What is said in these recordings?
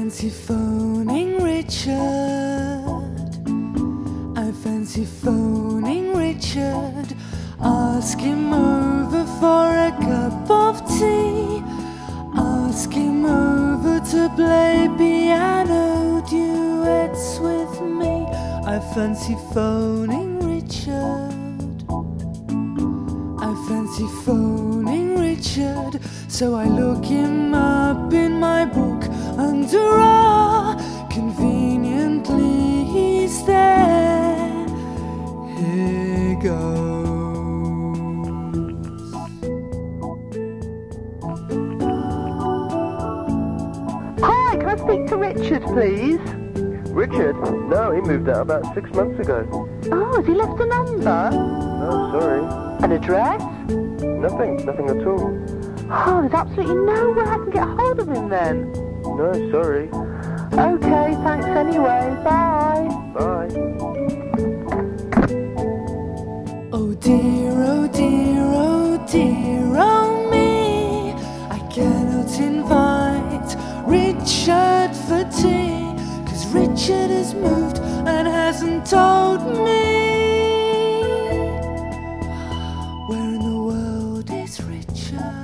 fancy phoning Richard. I fancy phoning Richard. Ask him over for a cup of tea. Ask him over to play piano duets with me. I fancy phoning Richard. I fancy phoning Richard. So I look him up in my book under R. Conveniently he's there. Here goes. Hi, can I speak to Richard, please? Richard? No, he moved out about 6 months ago. Oh, has he left a number? Oh, sorry. An address? Nothing at all. Oh, there's absolutely no way I can get hold of him then. No, sorry. Okay, thanks anyway. Bye. Bye. Oh dear, oh dear, oh dear, oh me. I cannot invite Richard for tea, 'cause Richard has moved and hasn't told me. Where in the world is Richard?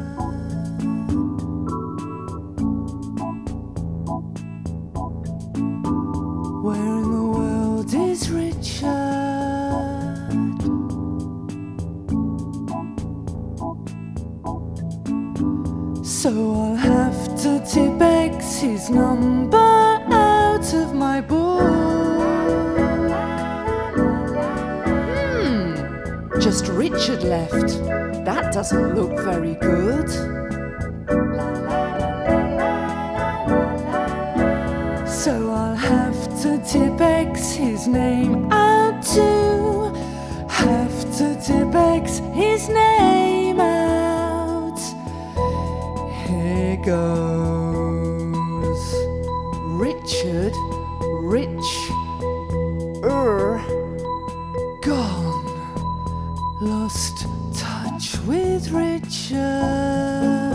Where in the world is Richard? So I'll have to tip X his number out of my book. Just Richard left. That doesn't look very good. So I'll have to tip X his name out too. Have to tip X his name out. Here goes. Richard, gone. Lost touch with Richard.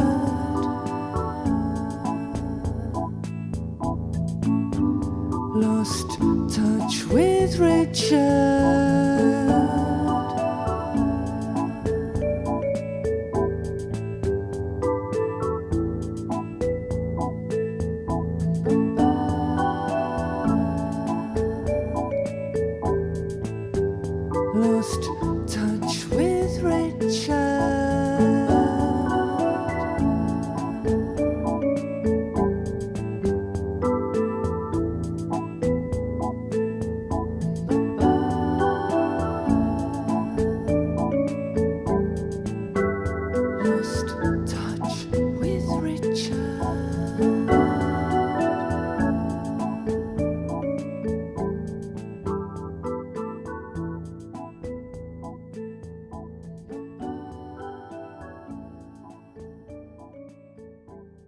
Lost touch with Richard.